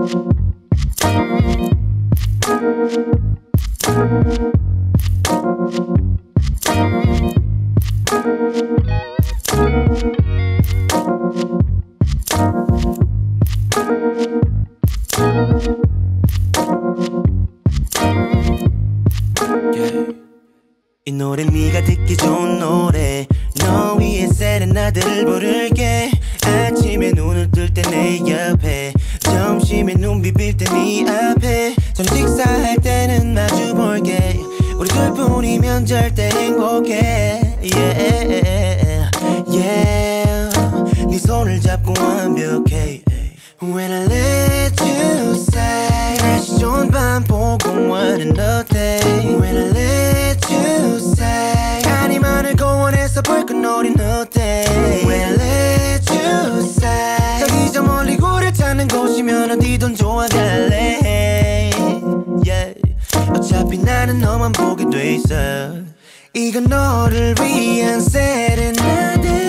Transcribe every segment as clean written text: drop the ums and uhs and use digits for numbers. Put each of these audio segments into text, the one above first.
이 노래 네가 듣기 좋은 노래 너 위해 세레나데를 부를게 아침에 눈을 뜰 때 내 옆에 점심에 눈 비빌 때 네 앞에 저녁 식사할 때는 마주볼게 우리 둘뿐이면 절대 행복해 yeah, yeah. 네 손을 잡고 완벽해 When I let you say 날씨 좋은 밤 보고와는 어때 When I let you say 아니면은 공원에서 불꽃놀이는 어때 When I let you say 저기 저 멀리 구를 찾는 곳이면 어디든 좋아갈래 yeah. 어차피 나는 너만 보게 돼 있어 이건 너를 위한 세레나데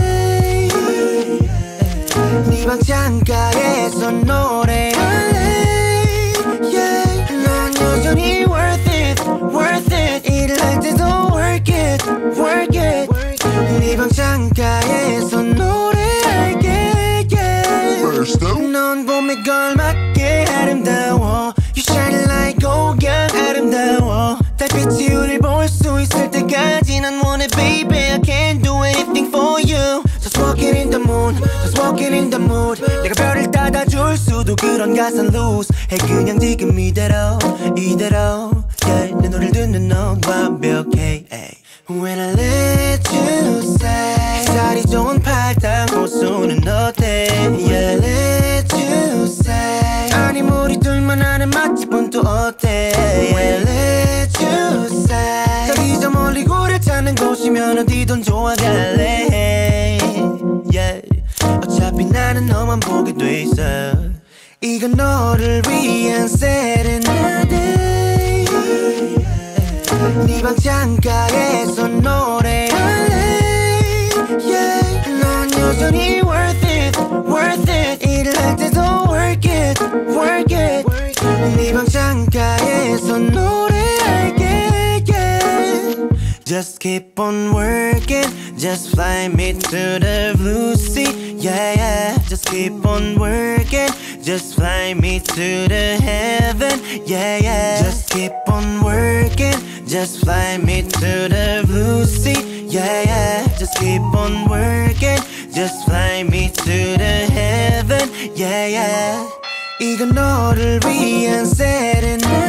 네 방 창가에서 노래할래 yeah. 넌 여전히 worth it, worth it 일을 할 때도 work it, work it 네 방 창가에서 노래할게 yeah. 넌 봄에 걸맞게 아름다워 You shine like gold 아름다워 달빛이 우릴 볼 수 있을 때까지 난 원해 baby I can't do anything for you Just walking in the moon Just walking in the mood 내가 별을 따다줄 수도 그런 가사는 loose 해 그냥 지금 이대로 yeah. 내 노래를 듣는 넌 완벽해 When I let you say 햇살이 좋은 팔당 호수는 어때 Yeah let you say 아님 우리 둘만 아는 맛집은 또 어때 When I let you say 저기 저 멀리 구를 찾는 곳이면 어디든 좋아갈래 yeah. 어차피 나는 너만 보게 돼 있어 이건 너를 위한 세레나데 네 방 창가에서 노래할래 yeah. 넌 여전히 worth it, worth it 일을 할 때도 work it, work it 네 방 창가에서 노래할게 yeah. Just keep on working Just fly me to the blue sea yeah, yeah. Just keep on working Just fly me to the heaven yeah, yeah. Just keep on working Just fly me to the blue sea yeah, yeah. Just keep on working Just fly me to the heaven yeah, yeah. 이건 너를 위한 세레나